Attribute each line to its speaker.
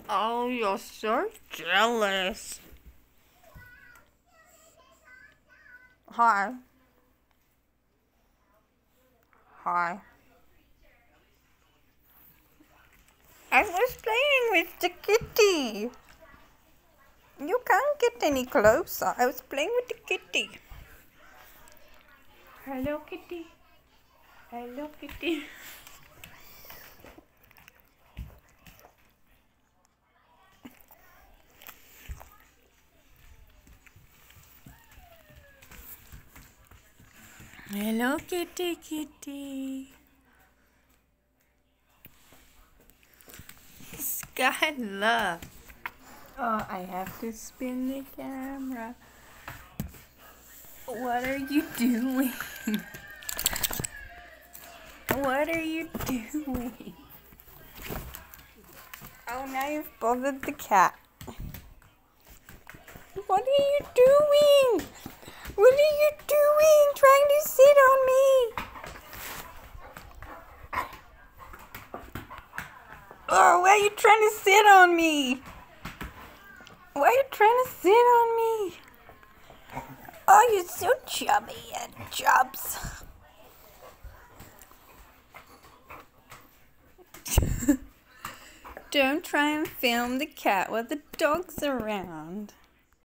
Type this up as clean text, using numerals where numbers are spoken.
Speaker 1: Oh, you're so jealous. Hi. Hi. I was playing with the kitty. You can't get any closer. I was playing with the kitty. Hello, kitty. Hello, kitty. Hello, kitty, kitty. Skylar. Oh, I have to spin the camera. What are you doing? What are you doing? Oh, now you've bothered the cat. What are you doing? What are you doing? Trying to sit on me? Oh, why are you trying to sit on me? Why are you trying to sit on me? Oh, you're so chubby and chubs. Don't try and film the cat while the dog's around.